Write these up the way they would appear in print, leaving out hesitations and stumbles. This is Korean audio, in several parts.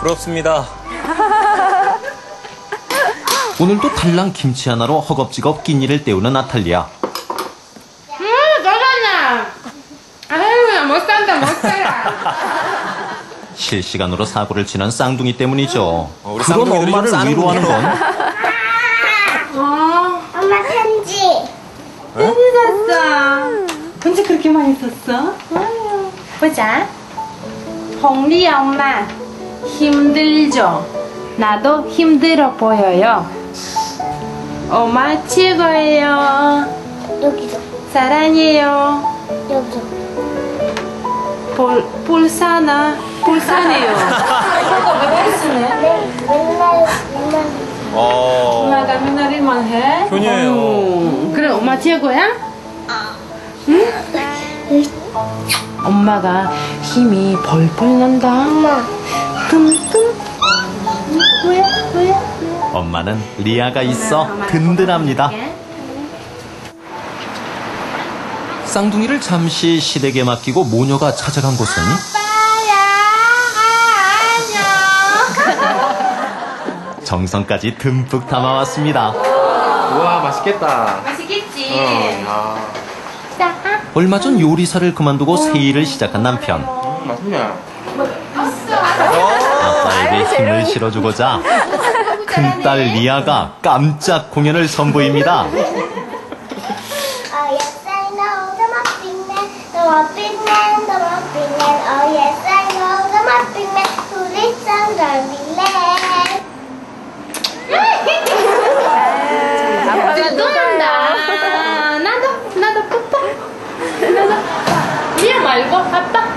부끄럽습니다. 오늘도 달랑 김치 하나로 허겁지겁 끼니를 때우는 나탈리아. 너잖아. 아유, 못 산다, 못 살아. 실시간으로 사고를 치는 쌍둥이 때문이죠. 우리 그런 쌍둥이들이 엄마를 좀 위로하는 건 엄마 편지. 편지 샀어. 언제 그렇게 많이 썼어? 보자. 홍리 엄마, 힘들죠? 나도 힘들어 보여요. 엄마 최고예요. 여기도. 사랑해요. 여기도. 불사네요. 이거 왜 쓰네? 네, 맨날. 엄마가 맨날 일만 해? 효녀예요. 그래, 엄마 최고야? 응? 엄마가 힘이 벌벌 난다. 엄마. tumtum. 뭐야? 엄마는 리아가 있어 든든합니다. 쌍둥이를 잠시 시댁에 맡기고 모녀가 찾아간 곳은 정성까지 듬뿍 담아왔습니다. 우와, 맛있겠다. 맛있겠지? 얼마 전 요리사를 그만두고 새 일을 시작한 남편. 맛있네. 아빠에게 힘을 실어주고자 큰딸 리아가 깜짝 공연을 선보입니다. Oh yes I know the Muppet Man, the Muppet Man, the Muppet Man. Oh yes I know the Muppet Man, who lives on Dormyland. 아빠가 노란다. 나도 뽀뽀. 리아 말고 아빠.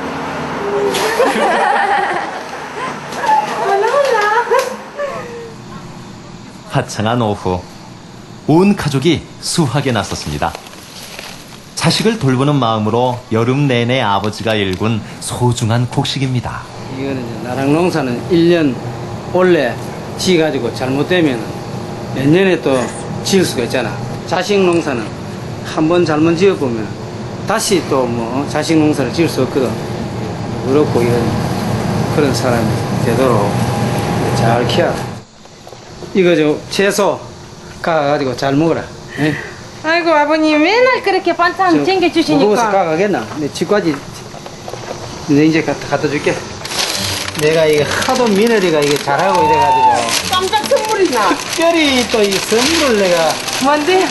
화창한 오후 온 가족이 수확에 나섰습니다. 자식을 돌보는 마음으로 여름 내내 아버지가 일군 소중한 곡식입니다. 이거는 이제 나랑 농사는 1년 원래 지어가지고 잘못되면 내년에 또 지을 수가 있잖아. 자식 농사는 한 번 잘못 지어보면 다시 또 뭐 자식 농사를 지을 수 없거든. 그렇고 그런 사람이 되도록 잘 키워라. 이거 저 채소 가가지고 잘 먹어라. 예? 아이고 아버님 맨날 그렇게 반찬 챙겨주시니까. 무거워서 가가겠나? 내 집까지 내 이제 갖다 줄게. 내가 이게 하도 미네리가 이게 잘하고 이래가지고 깜짝 선물이나. 특별히 또 이 선물을 내가 뭔데?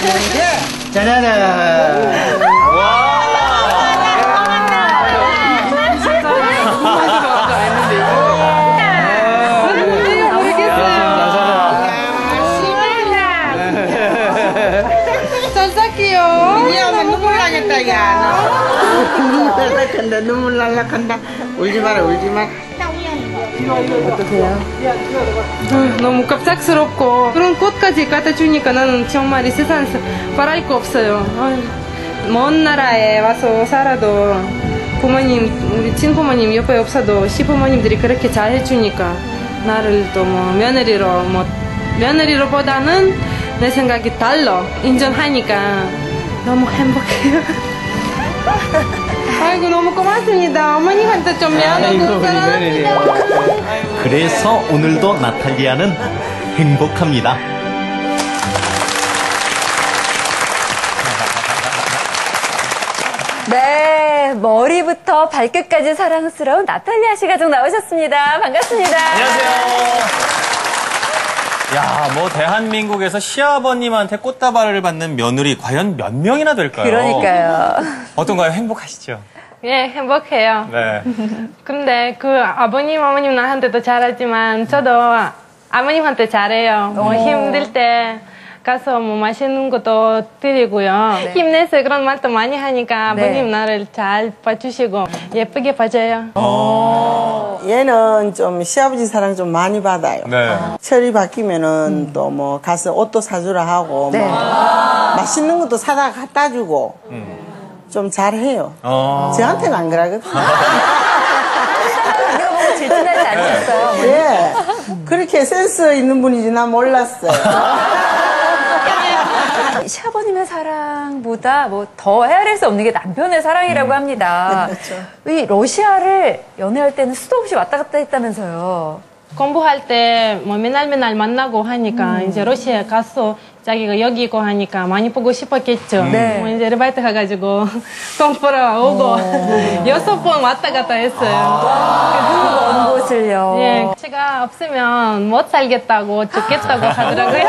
짜자잔. 눈물 날락한다. 울지 마라, 울지 마라. 어떠세요? 너무 갑작스럽고 그런 꽃까지 갖다 주니까 나는 정말 이 세상에서 바랄 거 없어요. 먼 나라에 와서 살아도 부모님, 우리 친부모님 옆에 없어도 시부모님들이 그렇게 잘 해주니까 나를 또 뭐 며느리로보다는 내 생각이 달러 인정하니까 너무 행복해요. 아이고 너무 고맙습니다. 어머님한테 좀 미안하고 사랑합니다. 그래서 오늘도 나탈리아는 행복합니다. 네, 머리부터 발끝까지 사랑스러운 나탈리아 씨 가족 나오셨습니다. 반갑습니다. 안녕하세요. 야, 뭐 대한민국에서 시아버님한테 꽃다발을 받는 며느리 과연 몇 명이나 될까요? 그러니까요. 어떤가요? 행복하시죠? 예, 행복해요. 네. 근데 그 아버님, 어머님 나한테도 잘하지만 저도 아버님한테 잘해요. 뭐 힘들 때 가서 뭐 맛있는 것도 드리고요. 네. 힘내서 그런 말도 많이 하니까 아버님 네. 나를 잘 봐주시고 예쁘게 봐줘요. 얘는 좀 시아버지 사랑 좀 많이 받아요. 네. 철이 바뀌면은 또 뭐 가서 옷도 사주라 하고 네. 뭐 맛있는 것도 사다 갖다 주고 좀 잘해요. 저한테는 안 그러거든요. 이거 보고 질투나지 않으셨어요? 예. 그렇게 센스 있는 분인지 난 몰랐어요. 시아버님의 사랑보다 뭐 더 헤아릴 수 없는 게 남편의 사랑이라고 합니다. 그렇죠. 이 러시아를 연애할 때는 수도 없이 왔다 갔다 했다면서요. 공부할 때 뭐 맨날 만나고 하니까 이제 러시아에 가서 자기가 여기 있고 하니까 많이 보고 싶었겠죠. 네. 뭐 이제 아르바이트 가가지고 돈 벌어오고 6번 왔다 갔다 했어요. 먼 곳을요. 예, 제가 없으면 못 살겠다고 죽겠다고 하더라고요.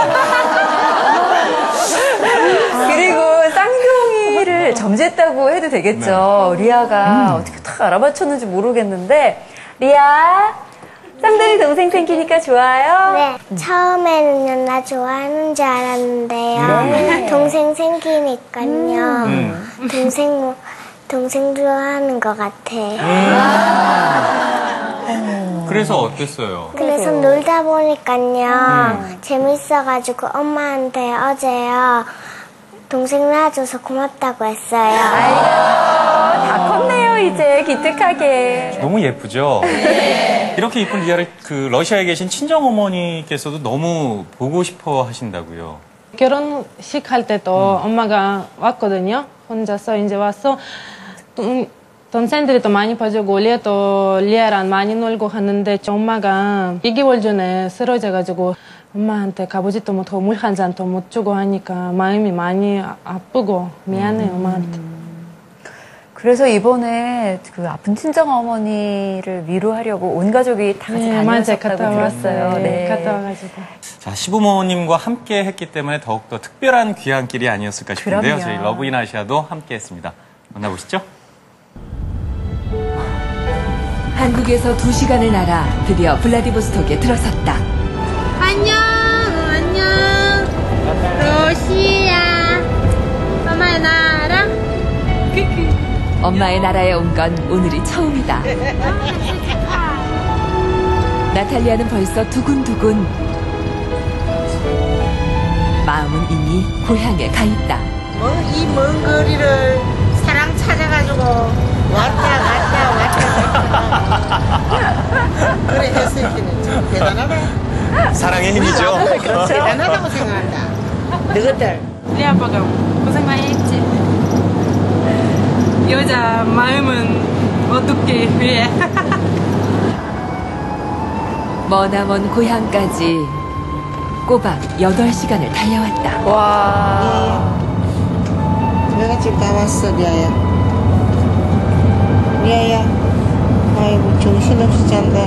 그리고 쌍둥이를 점지했다고 해도 되겠죠. 리아가 어떻게 딱 알아맞혔는지 모르겠는데 리아 쌍둥이 동생 생기니까 좋아요? 네. 처음에는요, 나 좋아하는 줄 알았는데요. 동생 생기니까요. 동생 좋아하는 것 같아. 그래서 어땠어요? 그래서 놀다 보니까요, 재밌어가지고 엄마한테 어제요, 동생 낳아줘서 고맙다고 했어요. 다 컸네요 이제 기특하게. 너무 예쁘죠? 이렇게 이쁜 리아를 그 러시아에 계신 친정 어머니께서도 너무 보고 싶어 하신다고요. 결혼식 할 때도 엄마가 왔거든요. 혼자서 이제 와서 동생들이 또 많이 봐주고 리아도 리아랑 많이 놀고 하는데 엄마가 2개월 전에 쓰러져가지고 엄마한테 가보지도 못하고 물 한 잔도 못 주고 하니까 마음이 많이 아프고 미안해요 엄마한테. 그래서 이번에 그 아픈 친정 어머니를 위로하려고 온 가족이 다 같이 다녀오셨다고 들었어요. 네, 갔다 와가지고. 자, 시부모님과 함께 했기 때문에 더욱더 특별한 귀향길이 아니었을까 싶은데요. 그럼요. 저희 러브 인 아시아도 함께 했습니다. 만나보시죠. 한국에서 2시간을 날아 드디어 블라디보스톡에 들어섰다. 안녕. 러시아. 엄마의 나라. 엄마의 나라에 온 건 오늘이 처음이다. 나탈리아는 벌써 두근두근. 마음은 이미 고향에 가 있다. 이 먼 거리를 사랑 찾아가지고 왔다. 그래 했을 때는 참 대단하다. 사랑의 힘이죠. 대단하다고 생각한다. 너희들. 리아 아빠가 고생 많이 했지. 여자 마음은 어떻게 해? 머나먼 고향까지 꼬박 8시간을 달려왔다. 와. 내가 지금 다 왔어, 리아야. 리아야. 아이고, 정신없이 잔다.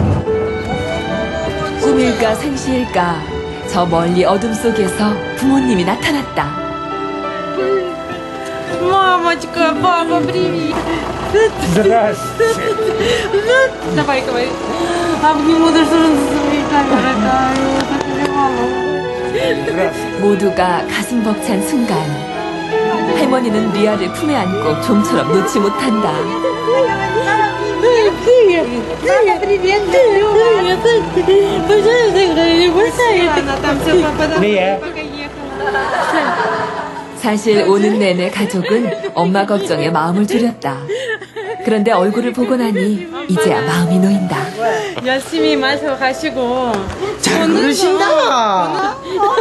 꿈일까 생시일까 저 멀리 어둠 속에서 부모님이 나타났다. Мамочка, папа, привет! Здравствуйте! Давай, говори. Обниму даже своей камерой. 모두가 가슴 벅찬 순간 할머니는 리아를 품에 안고 좀처럼 놓지 못한다. 사실 오는 내내 가족은 엄마 걱정에 마음을 졸였다. 그런데 얼굴을 보고 나니 이제야 마음이 놓인다. 열심히 마셔가시고. 잘 그러신다.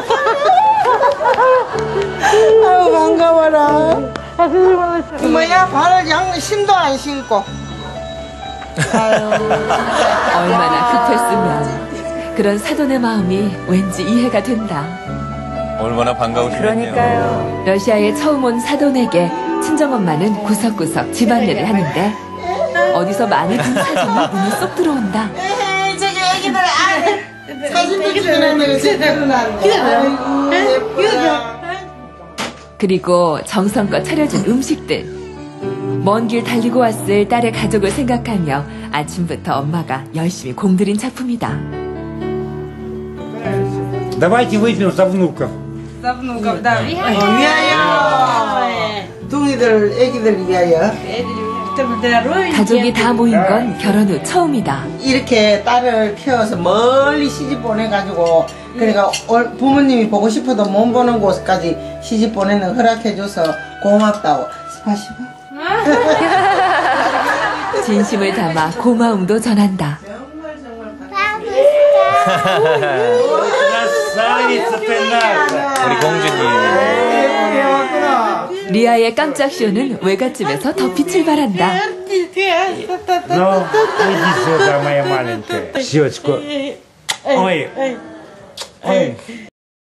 아유, 반가워라. 뭐야, 발을 심도 안 신고. 아유. 얼마나 급했으면 그런 사돈의 마음이 왠지 이해가 된다. 얼마나 반가우시겠네요. 그러니까요. 러시아에 처음 온 사돈에게 친정엄마는 구석구석 집안일을 하는데 어디서 많이 본 사진이 눈에 쏙 들어온다. 에헤이, 저기 애기들 안에 사진도 찍어놨네. 제대로 났네. 아이고, 예쁘다. 그리고 정성껏 차려준 음식들. 먼 길 달리고 왔을 딸의 가족을 생각하며 아침부터 엄마가 열심히 공들인 작품이다. Давайте выпьем за внуков. 위하여. 둥이들, 애기들 위하여. 가족이 다 모인 건 결혼 후 처음이다. 이렇게 딸을 키워서 멀리 시집 보내가지고, 그러니까 부모님이 보고 싶어도 못 보는 곳까지 시집 보내는 허락해줘서 고맙다고. 스파시바. 진심을 담아 고마움도 전한다. 우리 공주님. 리아의 깜짝 쇼는 외갓집에서 더 빛을 발한다. Ну, иди сюда, моя маленькая. Щечку. Ой. Ой.